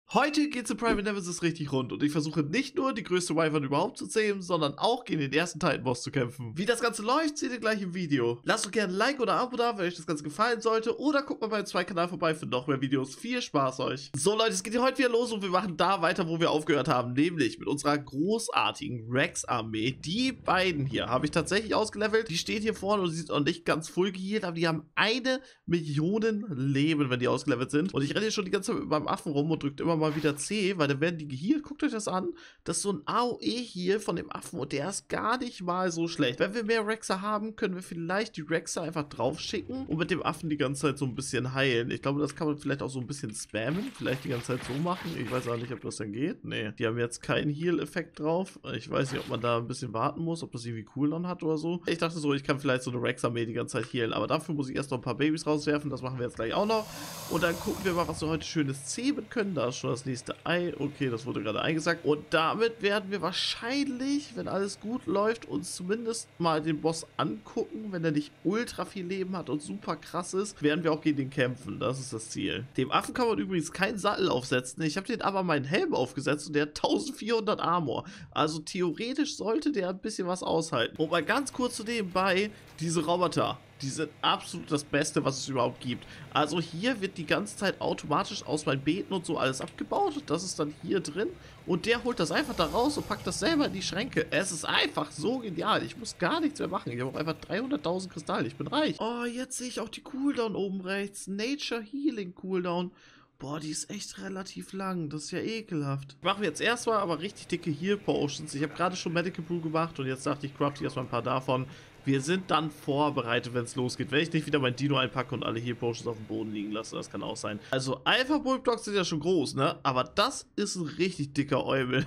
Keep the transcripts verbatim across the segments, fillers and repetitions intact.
Heute geht's in Private Nemesis richtig rund und ich versuche nicht nur die größte Wyvern überhaupt zu zähmen, sondern auch gegen den ersten Titan-Boss zu kämpfen. Wie das Ganze läuft, seht ihr gleich im Video. Lasst doch gerne ein Like oder ein Abo da, wenn euch das Ganze gefallen sollte, oder guckt mal beim zweiten Kanal vorbei für noch mehr Videos. Viel Spaß euch! So Leute, es geht hier heute wieder los und wir machen da weiter, wo wir aufgehört haben, nämlich mit unserer großartigen Rex-Armee. Die beiden hier habe ich tatsächlich ausgelevelt. Die steht hier vorne und sie sind auch nicht ganz full geheilt, aber die haben eine Million Leben, wenn die ausgelevelt sind. Und ich renne hier schon die ganze Zeit mit meinem Affen rum und drückt immer mal wieder C, weil dann werden die geheilt. Guckt euch das an. Das ist so ein A O E hier von dem Affen und der ist gar nicht mal so schlecht. Wenn wir mehr Rexer haben, können wir vielleicht die Rexer einfach drauf schicken und mit dem Affen die ganze Zeit so ein bisschen heilen. Ich glaube, das kann man vielleicht auch so ein bisschen spammen. Vielleicht die ganze Zeit so machen. Ich weiß auch nicht, ob das dann geht. Nee, die haben jetzt keinen Heal-Effekt drauf. Ich weiß nicht, ob man da ein bisschen warten muss, ob das irgendwie Cooldown hat oder so. Ich dachte so, ich kann vielleicht so eine Rex-Armee die ganze Zeit healen, aber dafür muss ich erst noch ein paar Babys rauswerfen. Das machen wir jetzt gleich auch noch. Und dann gucken wir mal, was wir heute schönes zähmen können. Da ist schon das nächste Ei. Okay, das wurde gerade eingesagt. Und damit werden wir wahrscheinlich, wenn alles gut läuft, uns zumindest mal den Boss angucken. Wenn er nicht ultra viel Leben hat und super krass ist, werden wir auch gegen den kämpfen. Das ist das Ziel. Dem Affen kann man übrigens keinen Sattel aufsetzen. Ich habe den aber meinen Helm aufgesetzt und der hat eintausendvierhundert Armor. Also theoretisch sollte der ein bisschen was aushalten. Und mal ganz kurz zu nebenbei, diese Roboter. Die sind absolut das Beste, was es überhaupt gibt. Also hier wird die ganze Zeit automatisch aus meinen Beeten und so alles abgebaut. Das ist dann hier drin. Und der holt das einfach da raus und packt das selber in die Schränke. Es ist einfach so genial. Ich muss gar nichts mehr machen. Ich habe auch einfach dreihunderttausend Kristalle. Ich bin reich. Oh, jetzt sehe ich auch die Cooldown oben rechts. Nature Healing Cooldown. Boah, die ist echt relativ lang. Das ist ja ekelhaft. Machen wir jetzt erstmal aber richtig dicke Heal Potions. Ich habe gerade schon Medical Brew gemacht und jetzt dachte ich, crafte ich erstmal ein paar davon. Wir sind dann vorbereitet, wenn es losgeht. Wenn ich nicht wieder mein Dino einpacke und alle Heal Potions auf dem Boden liegen lasse, das kann auch sein. Also Alpha Bulldogs sind ja schon groß, ne? Aber das ist ein richtig dicker Eumel.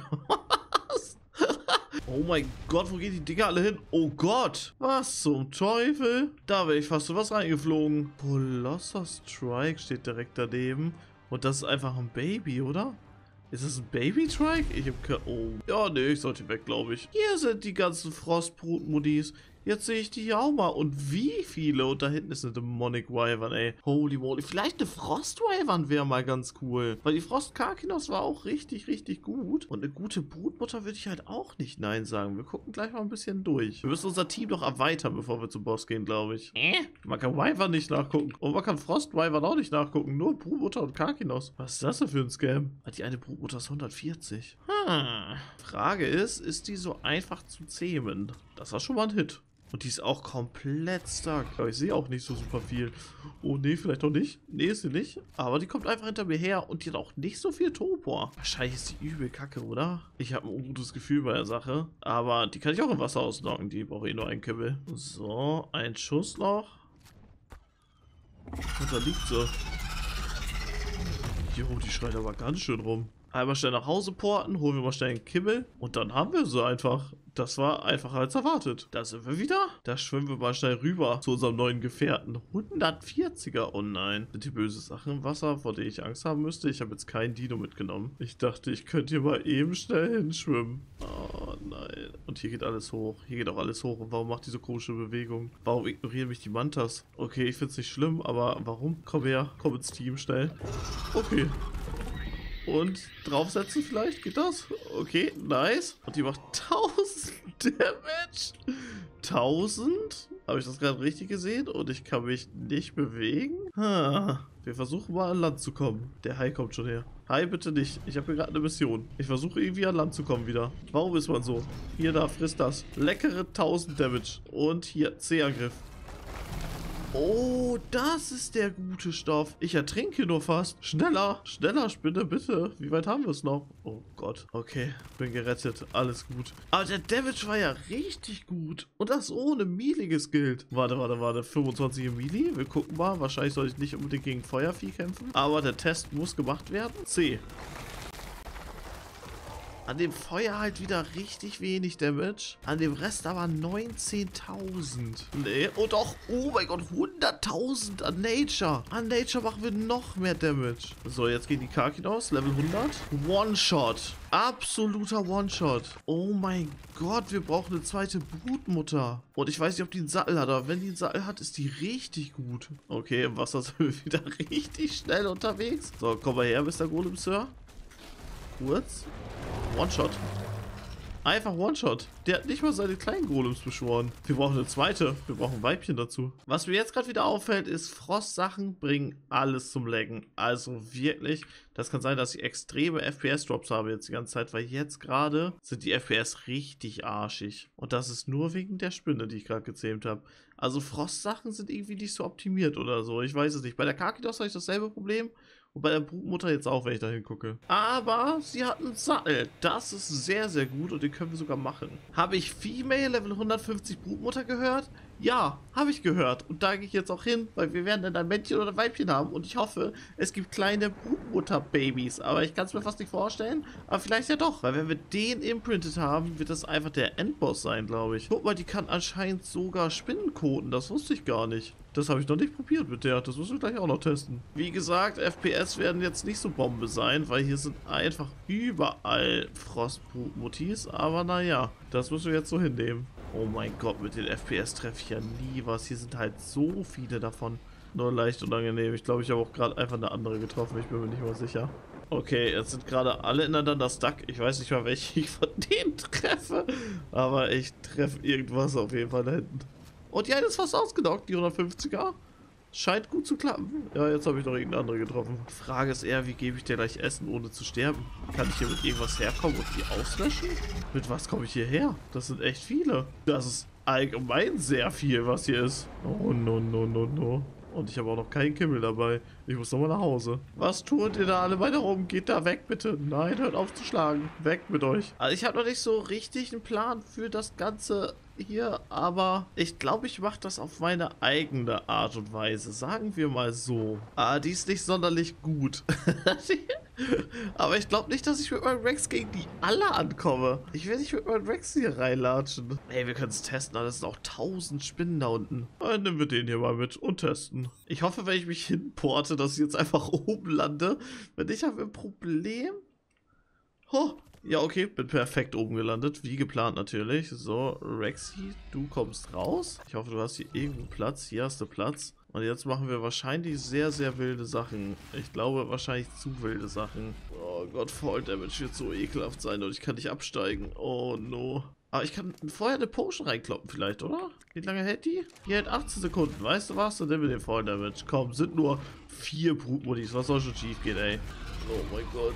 Oh mein Gott, wo gehen die Dinger alle hin? Oh Gott, was zum Teufel? Da wäre ich fast so was reingeflogen. Colossus Strike steht direkt daneben. Und das ist einfach ein Baby, oder? Ist das ein Baby-Trike? Ich hab keine... Oh. Ja, nee, ich sollte weg, glaube ich. Hier sind die ganzen Frostbrut-Modis. Jetzt sehe ich die hier auch mal. Und wie viele? Und da hinten ist eine Demonic Wyvern, ey. Holy moly. Vielleicht eine Frost Wyvern wäre mal ganz cool. Weil die Frost Karkinos war auch richtig, richtig gut. Und eine gute Brutmutter würde ich halt auch nicht nein sagen. Wir gucken gleich mal ein bisschen durch. Wir müssen unser Team noch erweitern, bevor wir zum Boss gehen, glaube ich. Äh? Man kann Wyvern nicht nachgucken. Und man kann Frost Wyvern auch nicht nachgucken. Nur Brutmutter und Karkinos. Was ist das denn für ein Scam? Hat die eine Brutmutter ist hundertvierzig. Hm. Frage ist, ist die so einfach zu zähmen? Das war schon mal ein Hit. Und die ist auch komplett stark. Aber ich sehe auch nicht so super viel. Oh nee, vielleicht doch nicht. Nee, ist sie nicht. Aber die kommt einfach hinter mir her und die hat auch nicht so viel Topor. Wahrscheinlich ist die übel kacke, oder? Ich habe ein ungutes Gefühl bei der Sache. Aber die kann ich auch im Wasser auslocken. Die brauche eh nur einen Kibbel. So, ein Schuss noch. Und da liegt sie. Jo, die schreit aber ganz schön rum. Einmal schnell nach Hause porten, holen wir mal schnell einen Kibbel und dann haben wir sie einfach. Das war einfacher als erwartet. Da sind wir wieder. Da schwimmen wir mal schnell rüber zu unserem neuen Gefährten. hundertvierziger. Oh nein. Sind hier böse Sachen im Wasser, vor denen ich Angst haben müsste? Ich habe jetzt keinen Dino mitgenommen. Ich dachte, ich könnte hier mal eben schnell hinschwimmen. Oh nein. Und hier geht alles hoch. Hier geht auch alles hoch. Und warum macht die so komische Bewegung? Warum ignorieren mich die Mantas? Okay, ich finde es nicht schlimm, aber warum? Komm her. Komm ins Team schnell. Okay. Und draufsetzen vielleicht? Geht das? Okay, nice. Und die macht tausend Damage. tausend? Habe ich das gerade richtig gesehen? Und ich kann mich nicht bewegen? Ha. Wir versuchen mal an Land zu kommen. Der Hai kommt schon her. Hai, bitte nicht. Ich habe hier gerade eine Mission. Ich versuche irgendwie an Land zu kommen wieder. Warum ist man so? Hier, da, frisst das. Leckere tausend Damage. Und hier, C-Angriff. Oh, das ist der gute Stoff. Ich ertrinke nur fast. Schneller, schneller, Spinne, bitte. Wie weit haben wir es noch? Oh Gott. Okay, bin gerettet. Alles gut. Aber der Damage war ja richtig gut. Und das ohne Melee geskillt. Warte, warte, warte. fünfundzwanzig im Melee. Wir gucken mal. Wahrscheinlich soll ich nicht unbedingt gegen Feuervieh kämpfen. Aber der Test muss gemacht werden. C. An dem Feuer halt wieder richtig wenig Damage. An dem Rest aber neunzehntausend. Nee, oh doch. Oh mein Gott, hunderttausend an Nature. An Nature machen wir noch mehr Damage. So, jetzt gehen die Karkinos. Level hundert. One-Shot. Absoluter One-Shot. Oh mein Gott, wir brauchen eine zweite Brutmutter. Und ich weiß nicht, ob die einen Sattel hat, aber wenn die einen Sattel hat, ist die richtig gut. Okay, im Wasser sind wir wieder richtig schnell unterwegs. So, komm mal her, Mister Golem Sir. kurz. One-Shot. Einfach One-Shot. Der hat nicht mal seine kleinen Golems beschworen. Wir brauchen eine zweite. Wir brauchen ein Weibchen dazu. Was mir jetzt gerade wieder auffällt, ist, Frost-Sachen bringen alles zum Laggen. Also wirklich, das kann sein, dass ich extreme F P S-Drops habe jetzt die ganze Zeit, weil jetzt gerade sind die F P S richtig arschig. Und das ist nur wegen der Spinne, die ich gerade gezähmt habe. Also Frost-Sachen sind irgendwie nicht so optimiert oder so. Ich weiß es nicht. Bei der Karkidos habe ich dasselbe Problem. Und bei der Brutmutter jetzt auch, wenn ich da hingucke. Aber sie hat einen Sattel. Das ist sehr, sehr gut und den können wir sogar machen. Habe ich Female Level hundertfünfzig Brutmutter gehört? Ja, habe ich gehört. Und da gehe ich jetzt auch hin, weil wir werden dann ein Männchen oder ein Weibchen haben. Und ich hoffe, es gibt kleine Brutmutter-Babys. Aber ich kann es mir fast nicht vorstellen. Aber vielleicht ja doch. Weil wenn wir den imprintet haben, wird das einfach der Endboss sein, glaube ich. Guck mal, die kann anscheinend sogar Spinnen koten. Das wusste ich gar nicht. Das habe ich noch nicht probiert mit der. Das müssen wir gleich auch noch testen. Wie gesagt, F P S werden jetzt nicht so Bombe sein, weil hier sind einfach überall Frostbrutmutis. Aber naja, das müssen wir jetzt so hinnehmen. Oh mein Gott, mit den F P S treffe ich ja nie was. Hier sind halt so viele davon. Nur leicht unangenehm. Ich glaube, ich habe auch gerade einfach eine andere getroffen. Ich bin mir nicht mal sicher. Okay, jetzt sind gerade alle ineinander stuck. Ich weiß nicht mal, welche ich von denen treffe. Aber ich treffe irgendwas auf jeden Fall da hinten. Und die eine ist fast ausgenockt, die hundertfünfziger. Scheint gut zu klappen. Ja, jetzt habe ich noch irgendeine andere getroffen. Die Frage ist eher, wie gebe ich dir gleich Essen, ohne zu sterben? Kann ich hier mit irgendwas herkommen und die auslöschen? Mit was komme ich hierher? Das sind echt viele. Das ist allgemein sehr viel, was hier ist. Oh, no, no, no, no. Und ich habe auch noch keinen Kimmel dabei. Ich muss nochmal nach Hause. Was tut ihr da alle weiter rum? Geht da weg, bitte. Nein, hört auf zu schlagen. Weg mit euch. Also ich habe noch nicht so richtig einen Plan für das Ganze hier, aber ich glaube, ich mache das auf meine eigene Art und Weise. Sagen wir mal so. Ah, die ist nicht sonderlich gut. Aber ich glaube nicht, dass ich mit meinem Rex gegen die alle ankomme. Ich will nicht mit meinem Rex hier reinlatschen. Ey, wir können es testen, aber das sind auch tausend Spinnen da unten. Dann nehmen wir den hier mal mit und testen. Ich hoffe, wenn ich mich hinporte, dass ich jetzt einfach oben lande. Wenn nicht, haben wir ein Problem. Oh, ja, okay, bin perfekt oben gelandet, wie geplant natürlich. So, Rexy, du kommst raus. Ich hoffe, du hast hier irgendwo Platz. Hier hast du Platz. Und jetzt machen wir wahrscheinlich sehr, sehr wilde Sachen. Ich glaube, wahrscheinlich zu wilde Sachen. Oh Gott, Fall Damage wird so ekelhaft sein und ich kann nicht absteigen. Oh no. Aber ich kann vorher eine Potion reinkloppen vielleicht, oder? Wie lange hält die? Die hält achtzehn Sekunden. Weißt du was? Dann nehmen wir den Fall Damage. Komm, sind nur vier Brutmodis. Was soll schon schief gehen, ey? Oh mein Gott.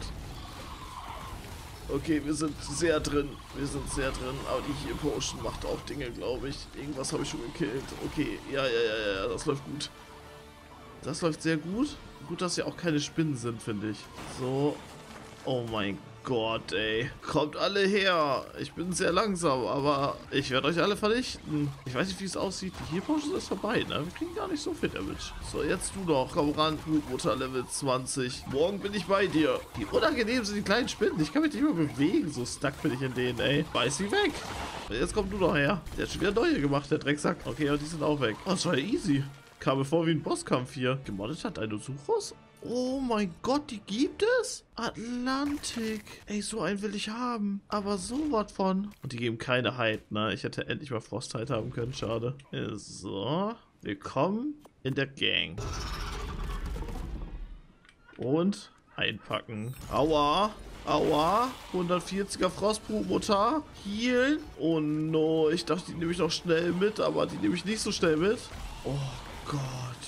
Okay, wir sind sehr drin. Wir sind sehr drin. Aber die hier Potion macht auch Dinge, glaube ich. Irgendwas habe ich schon gekillt. Okay, ja, ja, ja, ja, das läuft gut. Das läuft sehr gut. Gut, dass hier auch keine Spinnen sind, finde ich. So. Oh mein Gott, ey. Kommt alle her. Ich bin sehr langsam, aber ich werde euch alle vernichten. Ich weiß nicht, wie es aussieht. Die hier Potion ist vorbei, ne? Wir kriegen gar nicht so viel Damage. So, jetzt du noch. Komm ran, Blutmutter Level zwanzig. Morgen bin ich bei dir. Die unangenehm sind die kleinen Spinnen. Ich kann mich nicht mehr bewegen. So stuck bin ich in denen, ey. Beiß sie weg. Jetzt komm du noch her. Der hat schon wieder neue gemacht, der Drecksack. Okay, aber die sind auch weg. Oh, das war ja easy. Kam mir vor wie ein Bosskampf hier. Gemoddet hat Dinosaurus? Oh mein Gott, die gibt es? Atlantik. Ey, so einen will ich haben. Aber so was von. Und die geben keine Hide, ne? Ich hätte endlich mal Frostheit haben können. Schade. So. Willkommen in der Gang. Und einpacken. Aua. Aua. hundertvierziger Frostbrutmutter. Healen. Oh no. Ich dachte, die nehme ich noch schnell mit, aber die nehme ich nicht so schnell mit. Oh Gott.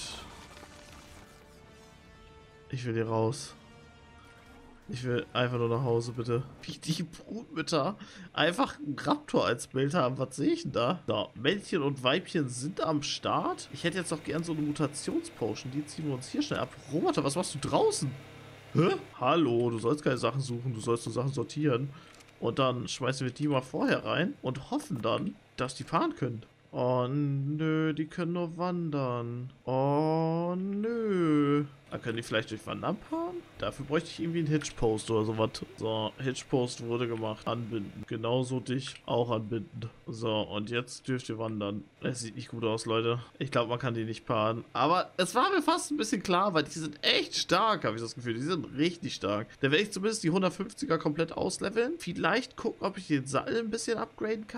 Ich will hier raus. Ich will einfach nur nach Hause, bitte. Wie die Brutmütter einfach einen Raptor als Bild haben. Was sehe ich denn da? So, Männchen und Weibchen sind am Start. Ich hätte jetzt auch gern so eine Mutationspotion. Die ziehen wir uns hier schnell ab. Roboter, was machst du draußen? Hä? Hallo, du sollst keine Sachen suchen. Du sollst nur Sachen sortieren. Und dann schmeißen wir die mal vorher rein und hoffen dann, dass die fahren können. Oh nö, die können nur wandern. Oh nö. Dann können die vielleicht durch Wandern fahren? Dafür bräuchte ich irgendwie einen Hitchpost oder sowas. So, Hitchpost wurde gemacht. Anbinden. Genauso dich auch anbinden. So, und jetzt dürft ihr wandern. Es sieht nicht gut aus, Leute. Ich glaube, man kann die nicht paaren. Aber es war mir fast ein bisschen klar, weil die sind echt stark, habe ich das Gefühl. Die sind richtig stark. Da werde ich zumindest die hundertfünfziger komplett ausleveln. Vielleicht gucken, ob ich den Sattel ein bisschen upgraden kann.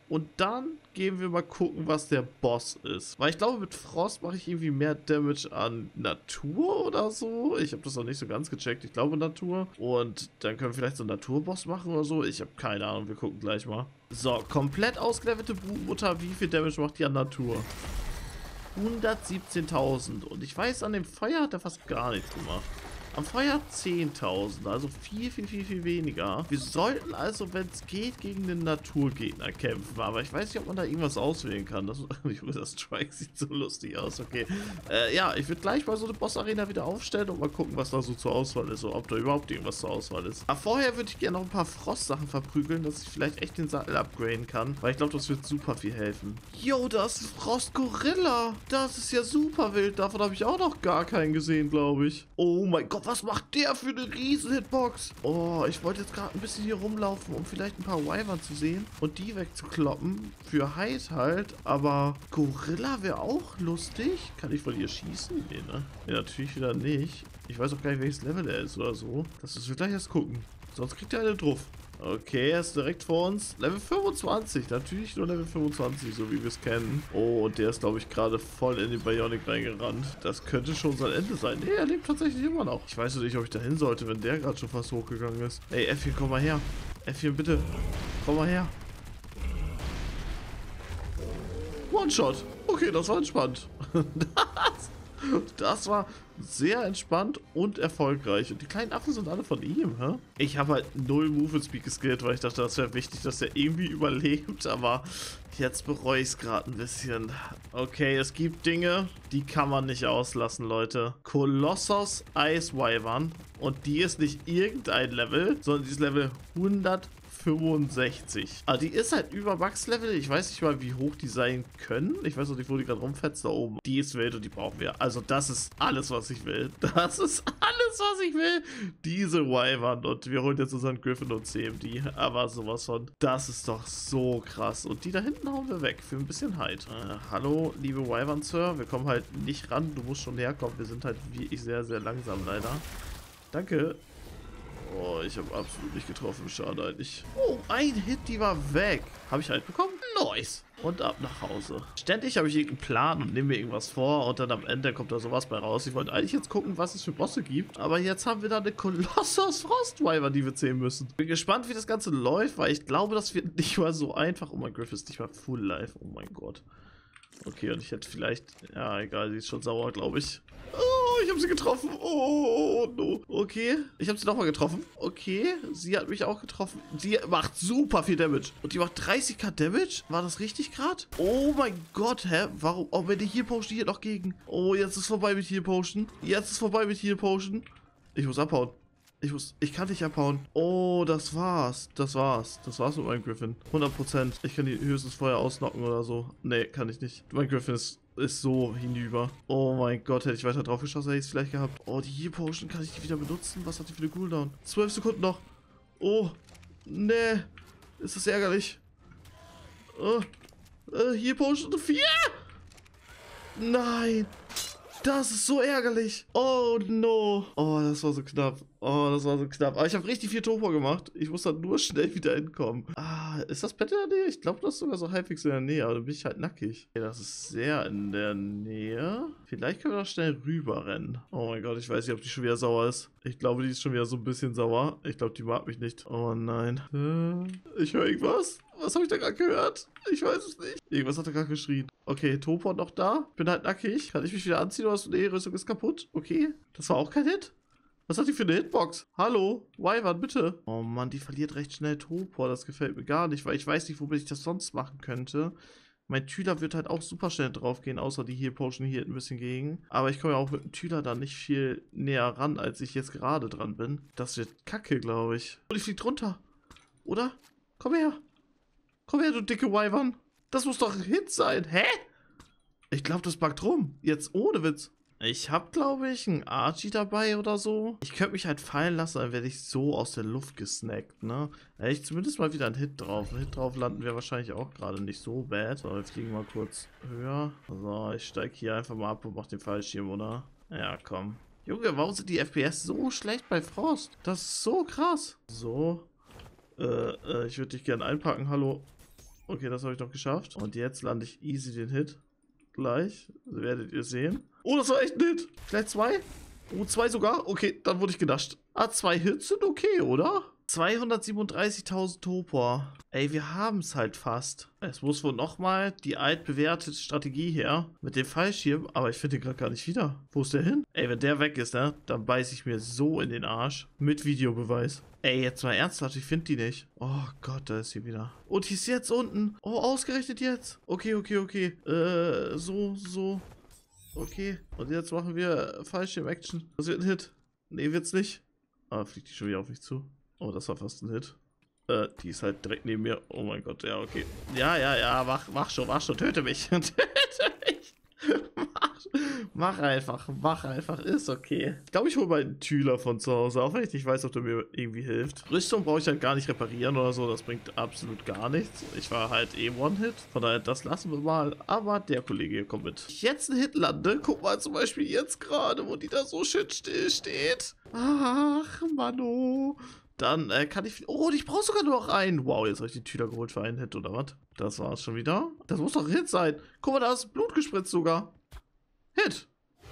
Und dann gehen wir mal gucken, was der Boss ist. Weil ich glaube, mit Frost mache ich irgendwie mehr Damage an Natur oder so. Ich habe das noch nicht so ganz gecheckt. Ich glaube Natur. Und dann können wir vielleicht so einen Naturboss machen oder so. Ich habe keine Ahnung. Wir gucken gleich mal. So, komplett ausgelevelte Brutmutter. Wie viel Damage macht die an Natur? hundertsiebzehntausend. Und ich weiß, an dem Feuer hat er fast gar nichts gemacht. Am Feuer zehntausend, also viel, viel, viel, viel weniger. Wir sollten also, wenn es geht, gegen den Naturgegner kämpfen. Aber ich weiß nicht, ob man da irgendwas auswählen kann. Das, das Strike sieht so lustig aus, okay. Äh, ja, ich würde gleich mal so eine Boss-Arena wieder aufstellen und mal gucken, was da so zur Auswahl ist. Oder ob da überhaupt irgendwas zur Auswahl ist. Aber vorher würde ich gerne noch ein paar Frost-Sachen verprügeln, dass ich vielleicht echt den Sattel upgraden kann. Weil ich glaube, das wird super viel helfen. Yo, das ist Frost-Gorilla. Das ist ja super wild. Davon habe ich auch noch gar keinen gesehen, glaube ich. Oh mein Gott. Was macht der für eine riesen Hitbox? Oh, ich wollte jetzt gerade ein bisschen hier rumlaufen, um vielleicht ein paar Wyvern zu sehen und die wegzukloppen. Für Hyde halt. Aber Gorilla wäre auch lustig. Kann ich von ihr schießen? Nee, ne? Ja, natürlich wieder nicht. Ich weiß auch gar nicht, welches Level er ist oder so. Das müssen wir gleich erst gucken. Sonst kriegt er eine drauf. Okay, er ist direkt vor uns. Level fünfundzwanzig. Natürlich nur Level fünfundzwanzig, so wie wir es kennen. Oh, und der ist, glaube ich, gerade voll in den Bionic reingerannt. Das könnte schon sein Ende sein. Nee, er lebt tatsächlich immer noch. Ich weiß nicht, ob ich da hin sollte, wenn der gerade schon fast hochgegangen ist. Ey, Äffchen, komm mal her. Äffchen, bitte. Komm mal her. One-Shot. Okay, das war entspannt. das... Das war sehr entspannt und erfolgreich. Und die kleinen Affen sind alle von ihm, hä? Ich habe halt null Movement Speed geskillt, weil ich dachte, das wäre wichtig, dass er irgendwie überlebt. Aber jetzt bereue ich es gerade ein bisschen. Okay, es gibt Dinge, die kann man nicht auslassen, Leute. Kolossos Ice Wyvern. Und die ist nicht irgendein Level, sondern die ist Level hundertfünfundsechzig. Ah, die ist halt über Max-Level. Ich weiß nicht mal, wie hoch die sein können. Ich weiß noch nicht, wo die gerade rumfetzt da oben. Die ist wild und die brauchen wir. Also das ist alles, was ich will. Das ist alles, was ich will. Diese Wyvern. Und wir holen jetzt unseren Griffin und C M D. Aber sowas von. Das ist doch so krass. Und die da hinten hauen wir weg. Für ein bisschen Hyde. Äh, hallo, liebe Wyvern, Sir. Wir kommen halt nicht ran. Du musst schon herkommen. Wir sind halt wie ich sehr, sehr langsam leider. Danke. Oh, ich habe absolut nicht getroffen. Schade eigentlich. Oh, ein Hit, die war weg. Habe ich halt bekommen? Nice. Und ab nach Hause. Ständig habe ich irgendeinen Plan und nehme mir irgendwas vor und dann am Ende kommt da sowas bei raus. Ich wollte eigentlich jetzt gucken, was es für Bosse gibt. Aber jetzt haben wir da eine Kolossos Frostwyvern, die wir zähmen müssen. Bin gespannt, wie das Ganze läuft, weil ich glaube, das wird nicht mal so einfach. Oh mein Gott, ist nicht mal Full Life. Oh mein Gott. Okay, und ich hätte vielleicht... Ja, egal, sie ist schon sauer, glaube ich. Oh, ich habe sie getroffen. Oh, no. Okay, ich habe sie nochmal getroffen. Okay, sie hat mich auch getroffen. Sie macht super viel Damage. Und die macht dreißigtausend Damage? War das richtig gerade? Oh mein Gott, hä? Warum? Oh, wenn die Heal Potion hier noch gegen... Oh, jetzt ist vorbei mit Heal Potion. Jetzt ist vorbei mit Heal Potion. Ich muss abhauen. Ich muss, ich kann nicht abhauen. Oh, das war's. Das war's. Das war's mit meinem Griffin. hundert Prozent. Ich kann die höchstens vorher ausnocken oder so. Nee, kann ich nicht. Mein Griffin ist, ist so hinüber. Oh mein Gott, hätte ich weiter drauf geschossen, hätte ich es vielleicht gehabt. Oh, die Heal Potion, kann ich die wieder benutzen? Was hat die für eine Cooldown? zwölf Sekunden noch. Oh, nee. Ist das ärgerlich. Oh, äh, Heal Potion vier. Nein. Das ist so ärgerlich. Oh no. Oh, das war so knapp. Oh, das war so knapp. Aber ich habe richtig viel Topo gemacht. Ich muss dann nur schnell wieder entkommen. Ah, ist das Bett in der Nähe? Ich glaube, das ist sogar so halbwegs in der Nähe. Aber dann bin ich halt nackig. Okay, das ist sehr in der Nähe. Vielleicht können wir noch schnell rüber rennen. Oh mein Gott, ich weiß nicht, ob die schon wieder sauer ist. Ich glaube, die ist schon wieder so ein bisschen sauer. Ich glaube, die mag mich nicht. Oh nein. Äh, ich höre irgendwas. Was habe ich da gerade gehört? Ich weiß es nicht. Irgendwas hat er gerade geschrien. Okay, Topon noch da. Bin halt nackig. Kann ich mich wieder anziehen oder die Rüstung ist kaputt? Okay. Das war auch kein Hit. Was hat die für eine Hitbox? Hallo? Wyvern, bitte. Oh Mann, die verliert recht schnell Topor. Das gefällt mir gar nicht, weil ich weiß nicht, womit ich das sonst machen könnte. Mein Tüler wird halt auch super schnell drauf gehen, außer die Heal Potion hier ein bisschen gegen. Aber ich komme ja auch mit dem Tüler da nicht viel näher ran, als ich jetzt gerade dran bin. Das wird kacke, glaube ich. Und ich fliege runter. Oder? Komm her. Komm her, du dicke Wyvern. Das muss doch ein Hit sein. Hä? Ich glaube, das buggt rum. Jetzt ohne Witz. Ich habe, glaube ich, einen Archie dabei oder so. Ich könnte mich halt fallen lassen, dann werde ich so aus der Luft gesnackt, ne? Da hätte ich zumindest mal wieder einen Hit drauf. Ein Hit drauf landen wäre wahrscheinlich auch gerade nicht so bad. So, wir fliegen mal kurz höher. So, ich steige hier einfach mal ab und mache den Fallschirm, oder? Ja, komm. Junge, warum sind die F P S so schlecht bei Frost? Das ist so krass. So. Äh, äh ich würde dich gerne einpacken, hallo. Okay, das habe ich noch geschafft. Und jetzt lande ich easy den Hit. Gleich. Werdet ihr sehen. Oh, das war echt ein Hit. Vielleicht zwei? Oh, zwei sogar? Okay, dann wurde ich genascht. Ah, zwei Hits sind okay, oder? zweihundertsiebenunddreißigtausend Topor. Ey, wir haben es halt fast. Es muss wohl nochmal die altbewährte Strategie her mit dem Fallschirm, aber ich finde den gerade gar nicht wieder. Wo ist der hin? Ey, wenn der weg ist, ne, dann beiße ich mir so in den Arsch. Mit Videobeweis. Ey, jetzt mal ernsthaft, ich finde die nicht. Oh Gott, da ist sie wieder. Und die ist jetzt unten. Oh, ausgerechnet jetzt. Okay, okay, okay. Äh, so, so. Okay. Und jetzt machen wir Fallschirm-Action. Das wird ein Hit. Nee, wird's nicht. Ah, fliegt die schon wieder auf mich zu. Oh, das war fast ein Hit. Äh, die ist halt direkt neben mir. Oh mein Gott, ja, okay. Ja, ja, ja, mach, mach schon, mach schon. Töte mich. Töte mich. Mach, mach einfach, mach einfach. Ist okay. Ich glaube, ich hole mal einen Tüler von zu Hause, auch wenn ich nicht weiß, ob der mir irgendwie hilft. Rüstung brauche ich halt gar nicht reparieren oder so. Das bringt absolut gar nichts. Ich war halt eh One-Hit. Von daher, das lassen wir mal. Aber der Kollege hier kommt mit. Wenn ich jetzt einen Hit lande, guck mal zum Beispiel jetzt gerade, wo die da so schön still steht. Ach, Mano. Dann äh, kann ich... Oh, ich brauche sogar nur noch einen. Wow, jetzt habe ich die Tüter geholt für einen Hit, oder was? Das war's schon wieder. Das muss doch ein Hit sein. Guck mal, da ist Blut gespritzt sogar. Hit.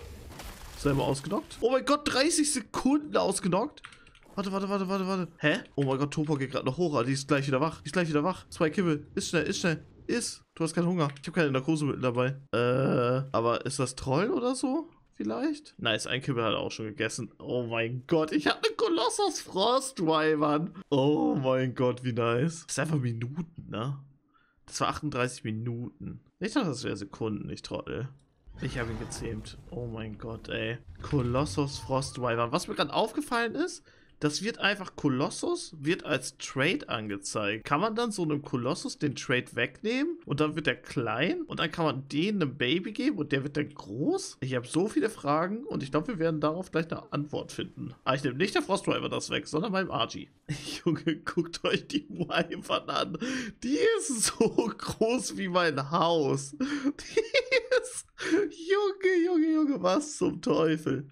Selber ausgenockt. Oh mein Gott, dreißig Sekunden ausgenockt. Warte, warte, warte, warte, warte. Hä? Oh mein Gott, Topor geht gerade noch hoch. Die ist gleich wieder wach. Die ist gleich wieder wach. Zwei Kibbel. Ist schnell, ist schnell. Ist. Du hast keinen Hunger. Ich habe keine Narkosemittel dabei. Äh, aber ist das Troll oder so? Vielleicht? Nice, ein Kibbel hat er auch schon gegessen. Oh mein Gott, ich habe eine Kolossus Frostwyvern. Oh mein Gott, wie nice. Das ist einfach Minuten, ne? Das war achtunddreißig Minuten. Ich dachte, das wäre Sekunden, nicht Trottel. Ich habe ihn gezähmt. Oh mein Gott, ey. Kolossus Frostwyvern. Was mir gerade aufgefallen ist, das wird einfach, Kolossus wird als Trade angezeigt. Kann man dann so einem Kolossus den Trade wegnehmen und dann wird er klein und dann kann man denen einem Baby geben und der wird dann groß? Ich habe so viele Fragen und ich glaube, wir werden darauf gleich eine Antwort finden. Aber ich nehme nicht der Frostwyvern das weg, sondern meinem Archie. Junge, guckt euch die Wyvern an. Die ist so groß wie mein Haus. Die ist... Junge, Junge, Junge, was zum Teufel.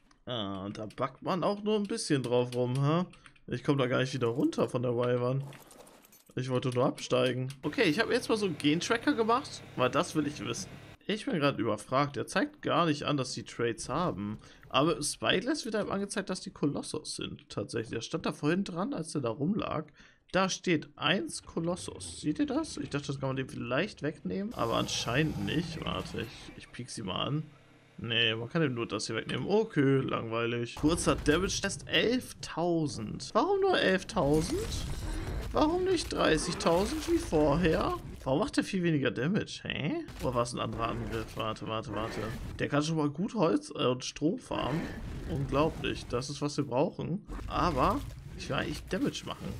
Ah, und da backt man auch nur ein bisschen drauf rum, ha? Ich komme da gar nicht wieder runter von der Wyvern. Ich wollte nur absteigen. Okay, ich habe jetzt mal so einen Gen-Tracker gemacht, weil das will ich wissen. Ich bin gerade überfragt. Der zeigt gar nicht an, dass die Trades haben. Aber im Spyglass wird einem angezeigt, dass die Kolossus sind. Tatsächlich. Der stand da vorhin dran, als der da rumlag. Da steht eins Kolossus. Seht ihr das? Ich dachte, das kann man dem vielleicht wegnehmen. Aber anscheinend nicht. Warte, ich, ich piek sie mal an. Nee, man kann eben nur das hier wegnehmen. Okay, langweilig. Kurzer Damage-Test, elftausend. Warum nur elftausend? Warum nicht dreißigtausend wie vorher? Warum macht der viel weniger Damage? Hä? Oder war es ein anderer Angriff? Warte, warte, warte. Der kann schon mal gut Holz äh, und Stroh farmen. Unglaublich. Das ist, was wir brauchen. Aber ich will eigentlich Damage machen.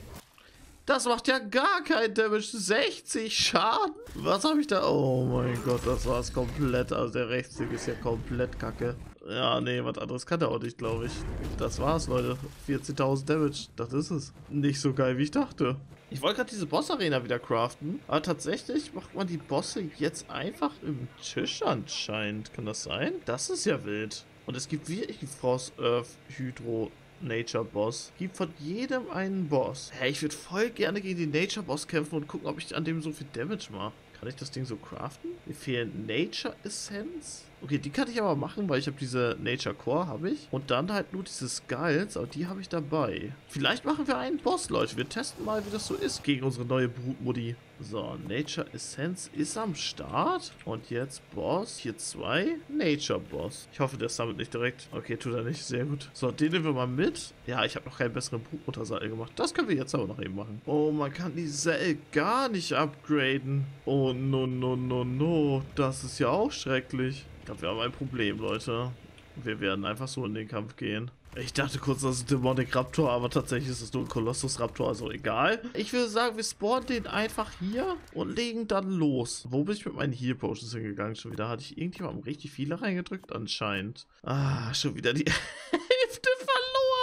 Das macht ja gar kein Damage. sechzig Schaden. Was habe ich da? Oh mein Gott, das war es komplett. Also der Rechtsklick ist ja komplett kacke. Ja, nee, was anderes kann er auch nicht, glaube ich. Das war's, Leute. vierzehntausend Damage. Das ist es. Nicht so geil, wie ich dachte. Ich wollte gerade diese Boss-Arena wieder craften. Aber tatsächlich macht man die Bosse jetzt einfach im Tisch anscheinend. Kann das sein? Das ist ja wild. Und es gibt wirklich Frost, Earth, Hydro, Nature Boss. Gibt von jedem einen Boss. Hey, ich würde voll gerne gegen den Nature Boss kämpfen und gucken, ob ich an dem so viel Damage mache. Kann ich das Ding so craften? Mir fehlen Nature Essence. Okay, die kann ich aber machen, weil ich habe diese Nature Core, habe ich. Und dann halt nur diese Skulls, aber die habe ich dabei. Vielleicht machen wir einen Boss, Leute. Wir testen mal, wie das so ist gegen unsere neue Brutmodi. So, Nature Essence ist am Start. Und jetzt Boss. Hier zwei. Nature Boss. Ich hoffe, der sammelt nicht direkt. Okay, tut er nicht. Sehr gut. So, den nehmen wir mal mit. Ja, ich habe noch keinen besseren Brutmuttersattel gemacht. Das können wir jetzt aber noch eben machen. Oh, man kann die Sell gar nicht upgraden. Oh, no, no, no, no. Das ist ja auch schrecklich. Ich glaube, wir haben ein Problem, Leute. Wir werden einfach so in den Kampf gehen. Ich dachte kurz, das ist ein Demonic Raptor, aber tatsächlich ist es nur ein Colossus Raptor, also egal. Ich würde sagen, wir spawnen den einfach hier und legen dann los. Wo bin ich mit meinen Heal Potions hingegangen? Schon wieder hatte ich irgendjemandem richtig viele reingedrückt? Anscheinend. Ah, schon wieder die Hälfte verloren.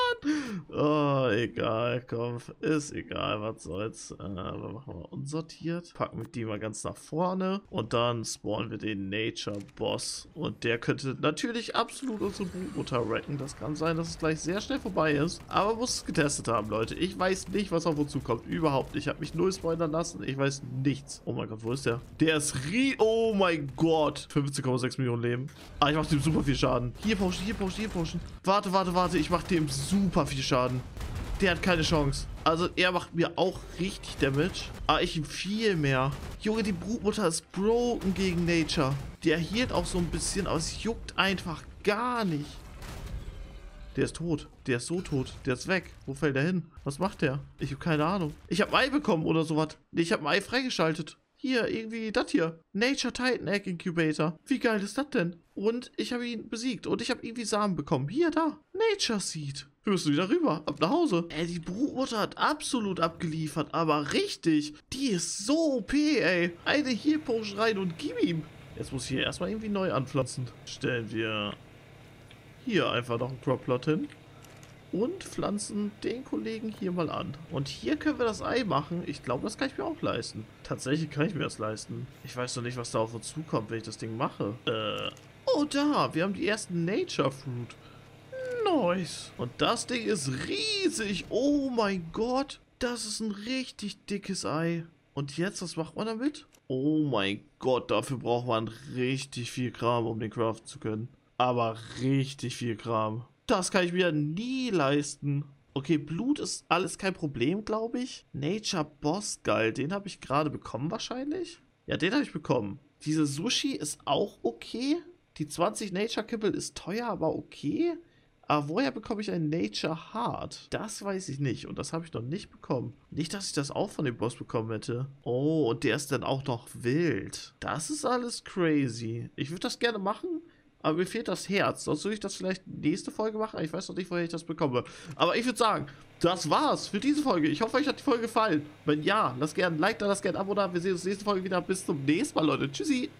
Oh, egal, komm. Ist egal, was soll's. Äh, dann machen wir unsortiert. Packen wir die mal ganz nach vorne. Und dann spawnen wir den Nature Boss. Und der könnte natürlich absolut unsere Brutmutter wrecken. Das kann sein, dass es gleich sehr schnell vorbei ist. Aber muss es getestet haben, Leute. Ich weiß nicht, was auf uns zukommt. Überhaupt nicht. Ich habe mich null spoilern lassen. Ich weiß nichts. Oh mein Gott, wo ist der? Der ist rie... Oh mein Gott. fünfzehn Komma sechs Millionen Leben. Ah, ich mache dem super viel Schaden. Hier pushen, hier pushen, hier pushen. Warte, warte, warte. Ich mache dem super viel Schaden. Der hat keine Chance. Also er macht mir auch richtig Damage. Aber ich ihm viel mehr. Junge, die Brutmutter ist broken gegen Nature. Der hielt auch so ein bisschen, aber es juckt einfach gar nicht. Der ist tot. Der ist so tot. Der ist weg. Wo fällt der hin? Was macht der? Ich habe keine Ahnung. Ich habe ein Ei bekommen oder sowas. Nee, ich habe ein Ei freigeschaltet. Hier, irgendwie das hier. Nature Titan Egg Incubator. Wie geil ist das denn? Und ich habe ihn besiegt. Und ich habe irgendwie Samen bekommen. Hier, da. Nature Seed. Wir müssen wieder rüber. Ab nach Hause. Ey, die Brutmutter hat absolut abgeliefert. Aber richtig. Die ist so O P, ey. Eine Heal Potion rein und gib ihm. Jetzt muss ich hier erstmal irgendwie neu anpflanzen. Stellen wir hier einfach noch einen Crop-Plot hin. Und pflanzen den Kollegen hier mal an. Und hier können wir das Ei machen. Ich glaube, das kann ich mir auch leisten. Tatsächlich kann ich mir das leisten. Ich weiß noch nicht, was da auf uns zukommt, wenn ich das Ding mache. Äh. Oh, da. Wir haben die ersten Nature Fruit. Nice. Und das Ding ist riesig. Oh mein Gott. Das ist ein richtig dickes Ei. Und jetzt, was macht man damit? Oh mein Gott, dafür braucht man richtig viel Kram, um den craften zu können. Aber richtig viel Kram. Das kann ich mir nie leisten. Okay, Blut ist alles kein Problem, glaube ich. Nature Boss, geil. Den habe ich gerade bekommen wahrscheinlich. Ja, den habe ich bekommen. Diese Sushi ist auch okay. Die zwanzig Nature Kibbel ist teuer, aber okay. Aber woher bekomme ich ein Nature Heart? Das weiß ich nicht. Und das habe ich noch nicht bekommen. Nicht, dass ich das auch von dem Boss bekommen hätte. Oh, und der ist dann auch noch wild. Das ist alles crazy. Ich würde das gerne machen. Aber mir fehlt das Herz. Sonst würde ich das vielleicht nächste Folge machen. Ich weiß noch nicht, woher ich das bekomme. Aber ich würde sagen, das war's für diese Folge. Ich hoffe, euch hat die Folge gefallen. Wenn ja, lasst gerne ein Like da, lasst gerne ein Abo da. Wir sehen uns nächste Folge wieder. Bis zum nächsten Mal, Leute. Tschüssi.